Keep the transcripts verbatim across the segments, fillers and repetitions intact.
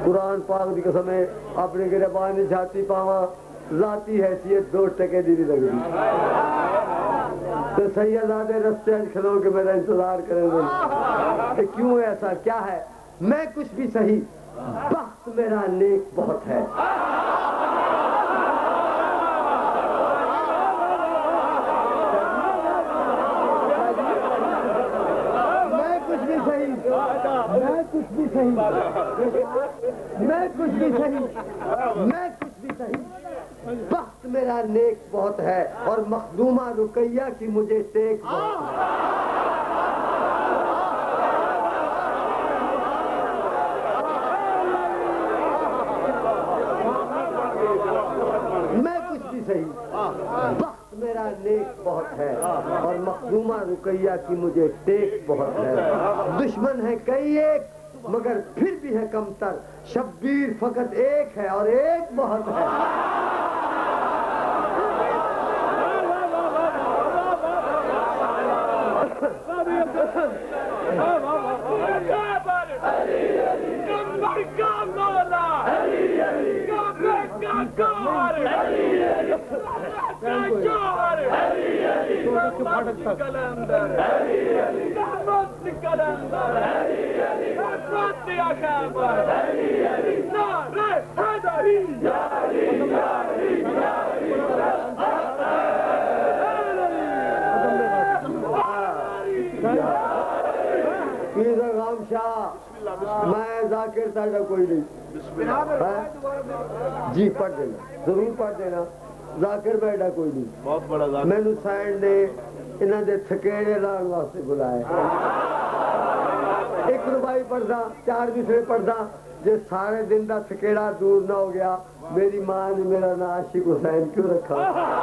कुरान पाक की कसम है अपने गिरबानी छाती पावा जाती हैसियत दो टके दी नहीं लगती तो सैयदादे रस्ते खलो के मेरा इंतजार करेंगे क्यों ऐसा क्या है मैं कुछ भी सही वक्त मेरा नेक बहुत है मैं कुछ भी सही मैं कुछ भी सही मैं कुछ भी सही मैं कुछ भी सही वक्त मेरा नेक बहुत है और मखदूमा रुकैया की मुझे टेक बहुत है सही वक्त मेरा नेक बहुत है और मखदूमा रुकैया की मुझे टेक बहुत है दुश्मन है कई एक मगर फिर भी है कमतर शब्बीर फकत एक है और एक बहुत है मैं जाकिर साडा कोई नहीं जी पढ़ देना जरूर पढ़ देना जाकिर बैठा कोई नहीं बहुत बड़ा मैनू सैन ने इन्हों के थकेड़े लाने वास्ते बुलाया एक रुबाई पढ़दा चार विषय पढ़दा जे सारे दिन का थकेड़ा दूर ना हो गया मेरी मां ने मेरा नाम आशिक हुसैन क्यों रखा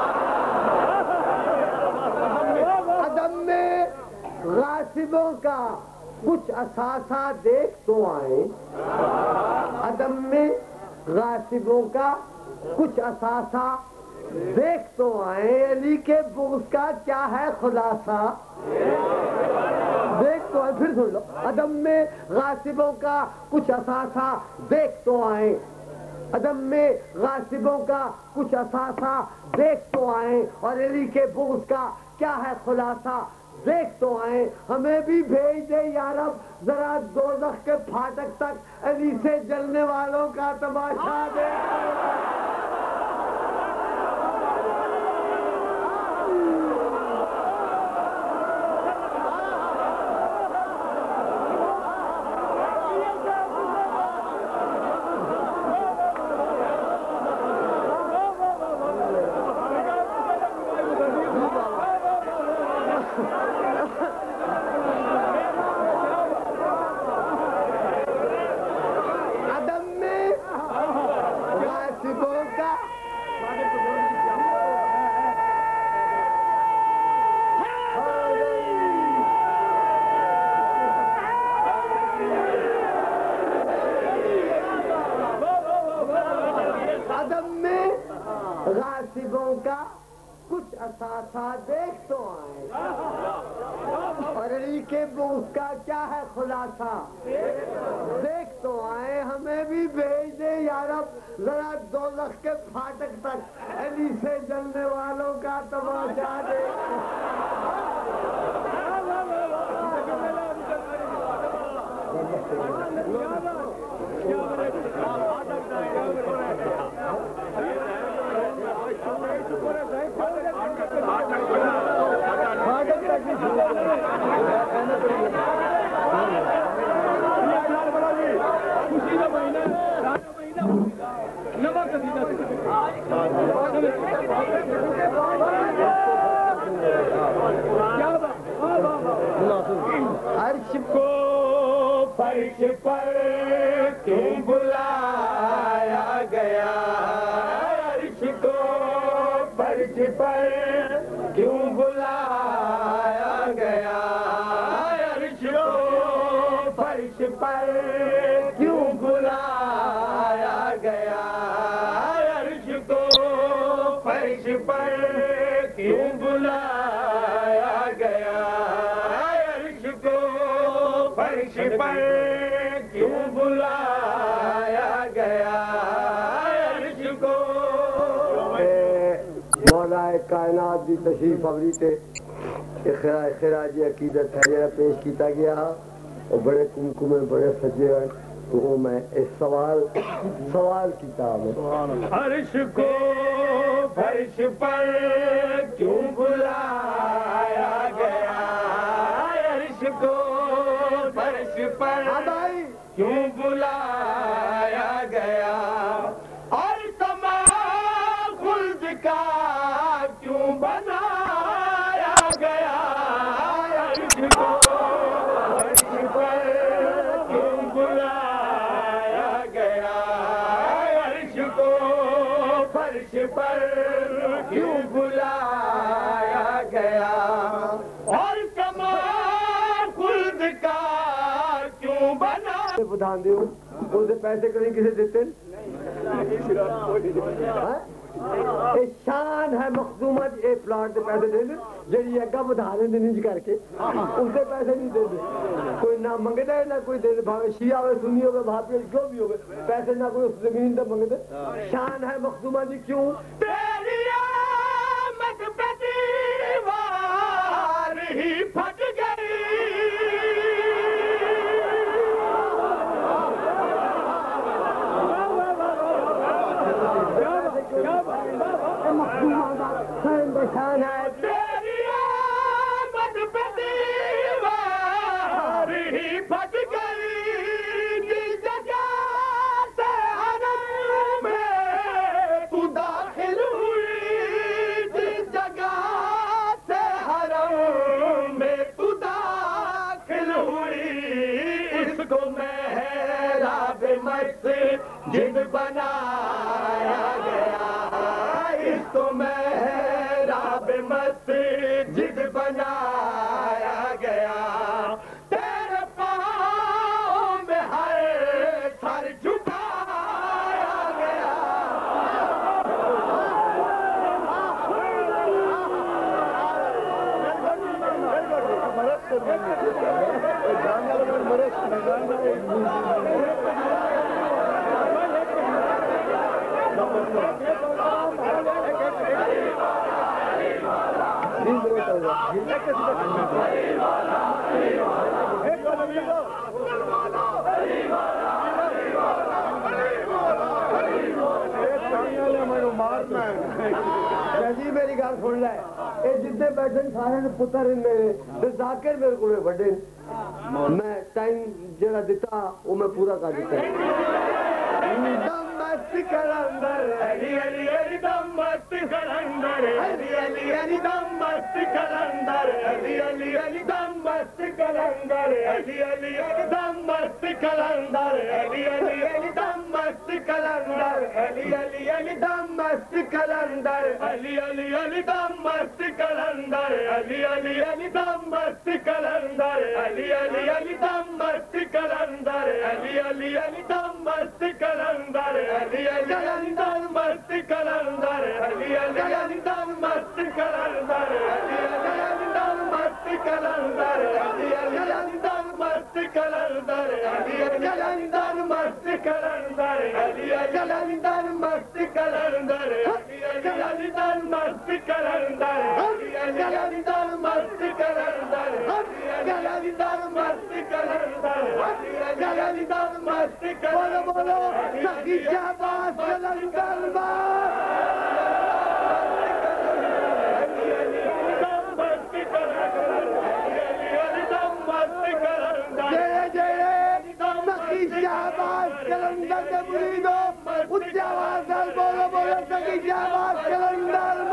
अदम में गासिबों का कुछ असासा देख तो आए अदम में गासिबों का कुछ असासा देख तो आए अली के बुग़्ज़ का क्या है खुलासा देख तो आए फिर सुन लो अदम में गासिबों का कुछ असासा देख तो आए अदम में गासिबों का कुछ असासा देख तो आए और अली के बुग़्ज़ का क्या है खुलासा देख तो आए हमें भी भेज दे यारब जरा दोज़ख के फाटक तक अली से जलने वालों का तमाशा दे गासिबों का कुछ असासा देख तो आए और अली के बुग़्ज़ का क्या है खुलासा देख तो आए हमें भी भेज दे यारब जरा दोज़ख के फाटक तक अली से जलने वालों का तमाशा दे अर्श को फर्श पर क्यों बुलाया गया अर्श को फर्श पर क्यों बुलाया गया अर्श को फर्श पर क्यों बुलाया गया अर्श को फर्श पर क्यों बुलाया गया अर्श को फर्श पर क्यों बुलाया कायनात की तशरीफ आवरी से खराज अकीदत है जरा पेश किया गया और बड़े कुमकुमे बड़े सजे हैं तो मैं इस सवाल सवाल किताब अर्श को फर्श पर क्यों बुलाया गया, अर्श को फर्श पर क्यों बुलाया गया, और समा खुल्द का क्यों बनाया गया, अर्श को फर्श पर क्यों बुलाया गया, अर्श को फर्श पर क्यों बुलाया गया, और समा खुल्द का क्यों बना ध्यान दो उनसे पैसे करें किसे देते शान है मखदूमत ए प्लाट से पैसे दे जी अग्गा बधा देंगे निज करके उनसे पैसे नहीं देते कोई ना मंगता है ना कोई दे भावे शिया हो सुनी हो भाभी जो भी हो पैसे ना कोई उस जमीन पर मंगते शान है मखदूमत जी क्यों तेरी आमद पे दीवार ही फट गई, शान है तेरी आमद पे दीवार ही फट गई, जिस जगह से हरम में तू दाखिल हुई, जिस जगह से हरम में तू दाखिल हुई, इसको मेहराब मस्जिद बनाया गया, इसको मेहराब मस्जिद बनाया गया, तेरे पाँव में हर सर झुकाया गया, जी मेरी गल सुन लै ये जितने बैठे सारे पुत्र मेरे जाकिर मेरे को बड़े मैं टाइम जरा दिता वो मैं पूरा कर दिता मस्त कलंदर अली अली अली दम मस्त कलंदर, अली अली अली दम मस्त कलंदर, अली अली अली दम मस्त कलंदर, अली अली अली दम मस्त कलंदर, अली अली अली दम मस्त कलंदर, अली अली अली दम मस्त कलंदर, अली अली अली दम मस्त कलंदर, अली अली अली दम मस्त कलंदर, अली अली अली दम मस्त कलंदर, अली अली अली दम मस्त कलंदर, अली अली अली दम मस्त कलंदर, अली अली अली दम मस्त कलंदर, अली अली अली दम मस्त कलंदर, अली अली अली दम मस्त कलंदर, अली अली अली दम मस्त कलंदर, अली अली अली दम मस्त कलंदर, अली अली अली दम मस्त कलंदर, अली अली अली दम मस्त कलंदर, अली अली अली दम मस्त कलंदर, अली अली अली दम मस्त बोलो बोलो सखी शाबाश कलंदर जय जय सखी शाबाश कलंदर के मुरीदो उच्च आवाज से बोलो बोलो सखी शाबाश कलंदर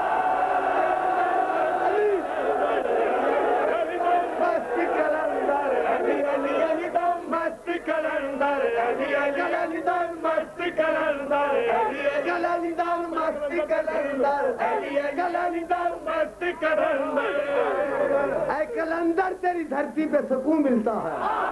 मस्त कलंदर अली अली अली दम मस्त कलंदर अली अली अली दम मस्त कलंदर अली अली अली दम मस्त कलंदर अली अली अली दम मस्त कलंदर। ऐ कलंदर तेरी धरती पे सुकून मिलता है,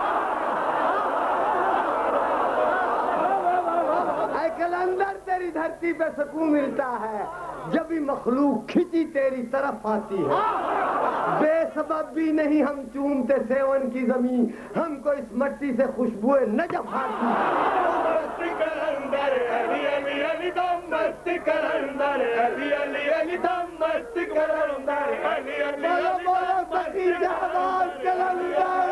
ऐ कलंदर तेरी धरती पे सुकून मिलता है जब भी मखलूक खिंची तेरी तरफ आती है। बेसबब भी नहीं हम चूमते सेवन की जमीन, हमको इस मट्टी से खुशबुएं नजफ आती है। मस्त कलंदर अली अली अली दम मस्त कलंदर अली अली बोलो बोलो सखी जहाबाज कलंदर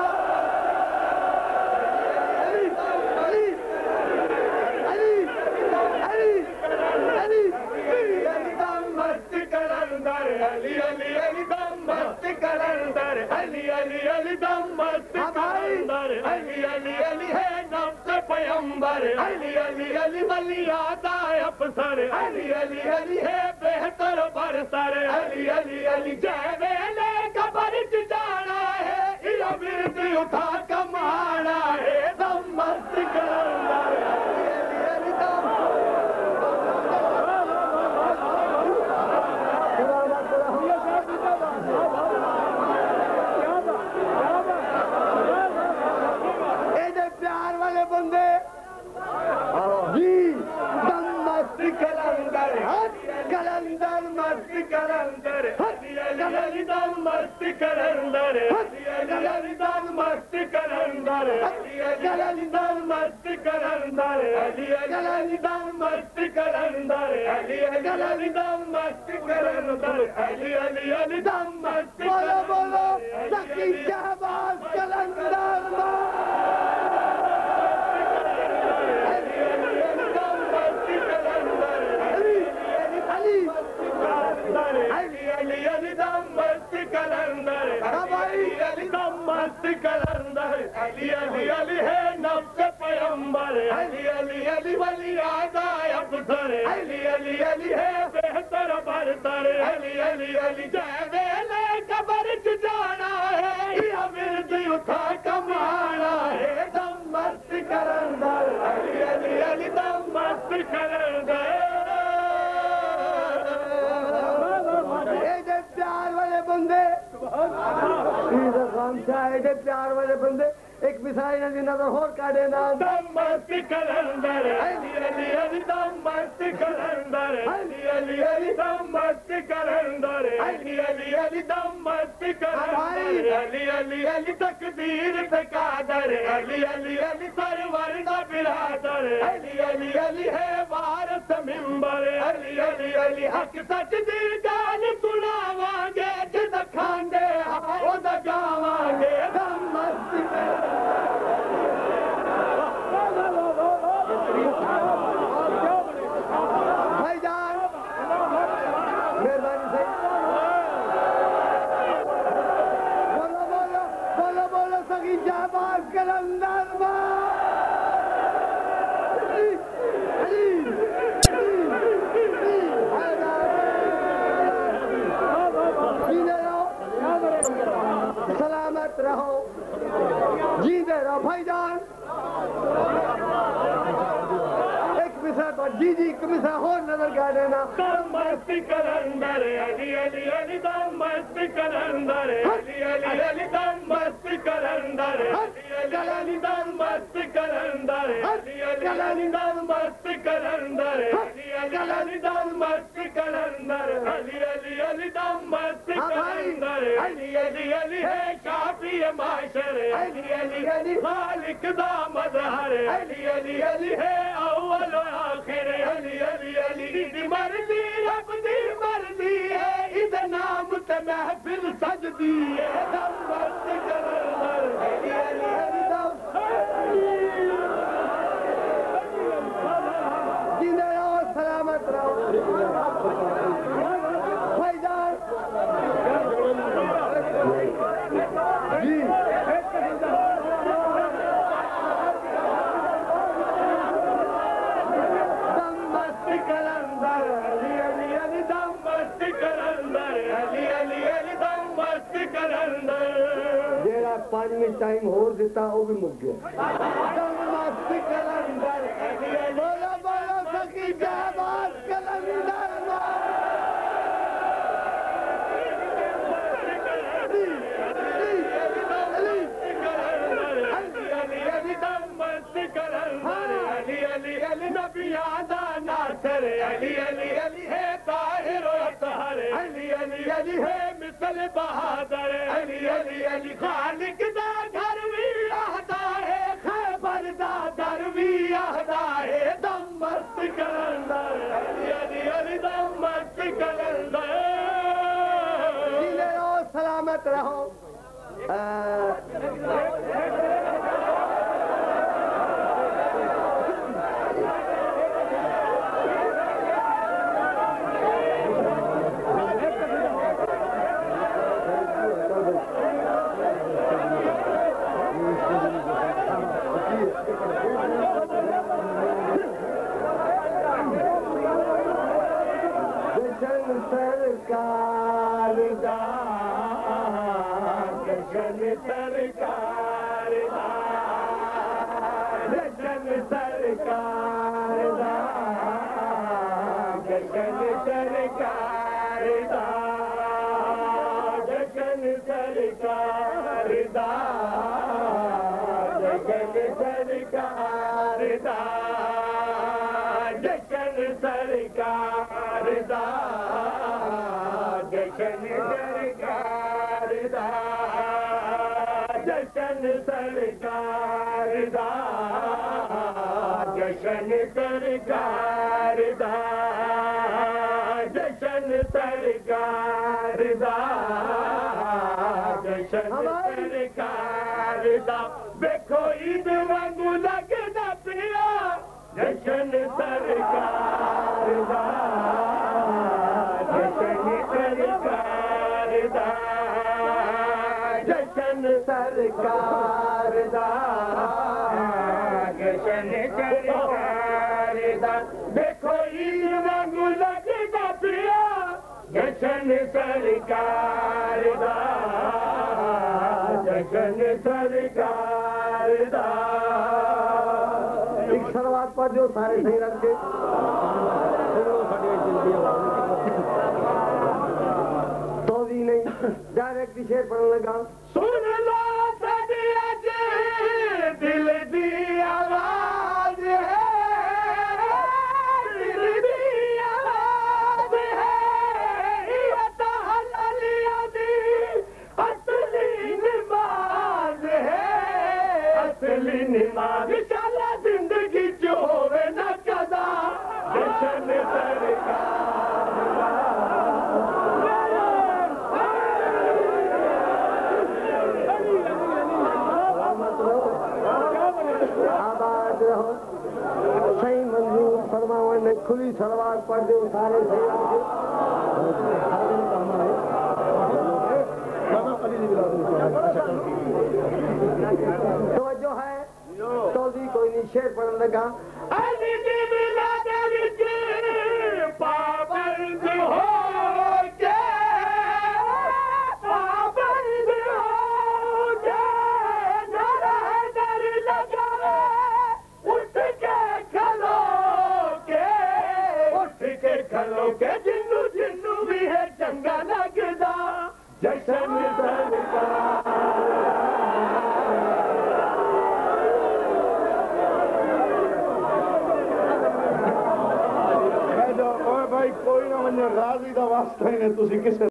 अली अली अली अली अली अली दम मस्त कलंदर अली अली अली दम मस्त कलंदर अली अली अली दम मस्त कलंदर अली अली अली है नफ्स पैगंबर अली अली अली वली आता अफसर अली अली अली है बेहतर बरसर अली अली अली जय वेले कबर च जाना है इला बिरद उठा कमाना है दम मस्त कलंदर अली अली अली दम प्यार वाले बंदे जी दम मस्त कलंदर कलंदर मस्त कलंदर अली अली दम मस्त कलंदर अली अली दम मस्त कलंदर अली अली दम मस्त कलंदर अली अली दम मस्त कलंदर अली अली दम मस्त कलंदर अली अली दम मस्त बोलो बोलो सखी शहबाज कलंदर अली अली अली दम मस्त कलंदर अली अली दम मस्त कलंदर अली अली अली है नफ्स पैगंबर अली अली अली वली आदा अफसर अली अली अली है बेहतर बरतर अली अली अली जय वेले कबर च जाना है या बिरद उठा कमाना है दम मस्त कलंदर अली अली अली दम मस्त कलंदर प्यार वाले बंदे खान शाह प्यार वाले बंदे एक मिसाई नदी नजर होर काटे ना दम मस्त कलंदर अली अली अली दम मस्त कलंदर अली अली अली दम मस्त कलंदर अली अली अली दम मस्त कलंदर अली अली अली तकदीर पे कादर अली अली अली सरवर दा बिरादर अली अली अली है वारस मिंबर अली अली अली हक सच दी गाल सुनावांगे जिद खांदे ओद गावांगे दम मस्त भाईजान मेहरबानी से बोलो बोलो बोलो बोलो सखी जहाबाज कलंदर सलामत रहो जीते रहो भाईजान एक मिसरा तो जी जी एक मिसरा हो नजर गा देना दम मस्त कलंदर अली अली अली दम मस्त कलंदर अली अली अली दम मस्त कलंदर अली अली दम मस्त कलंदर अली अली दम मस्त कलंदर अली अली दम मस्त कलंदर अली अली अली दम मस्त कलंदर अली अली अली है काफी माशर अली अली अली खालिक दा मजहर अली अली अली है अव्वल आखिर अली अली अली दी मर्जी रब दी मर्जी है इद नाम ते महफिल सजदी है दम मस्त कलंदर अली अली अली दम जीते रहो सलामत रहो भाईजान जी दम मस्त कलंदर अली अली अली दम मस्त कलंदर अली अली अली दम मस्त कलंदर जेड़ा पांच मिनट टाइम होर दिता वो भी मुक गया दम मस्त कलंदर बोलो बोलो सखी जहाबाज कलंदर अली अली अली नबियादा नासर अली अली अली है ताहिर अतहर अली अली अली है मिसल बहादुर अली अली अली खालिक दा घर भी आहदा है खैबर दा दर भी आहदा है दम मस्त कलंदर सलामत रहो। जशन सरकार दा, जशन सरकार दा, जशन सरकार दा, जशन सरकार दा, जशन सरकार दा, जशन सरकार दा, जशन सरकार दा, जशन सरकार दा, जशन सरकार दा, जशन सरकार दा, जशन सरकार दा, जशन सरकार दा। देखो ईद वांगू लगदा पिया जशन सरकार दा, जशन सरकार दा, जशन सरकार दा, जशन सरकार दा। देखो ईद वांगू लगदा पिया जशन सरकार दा, जशन सरकार दा। एक शुरुआत पर जो सारे सही रंग के तो भी नहीं डायरेक्ट शेर पढ़ने लगा। सुन लो साडी अज दिल दी आवाज है, दिल दी आवाज है, ये तहल्लिया दी असली नमाज है, असली नमाज। शाला जिंदगी जो होवे न कदा जशन सरकार दा, आबाद रहो। सही मंजूर फरमावन ने खुली सलवार पढ़ दे सारे सही तो जो है तो भी कोई नहीं शेर पढ़ने लगा। अली दी मिलाद विच पाबंद हो के, पाबंद हो के, नारा दर लगावे उठ के खलो के, उठ के खलो के, जिन्नू जिन्नू भी है चंगा लगदा जशन सरकार। भाई कोई ना वञे राज़ी दा वास्ता ही ने तुसी किसे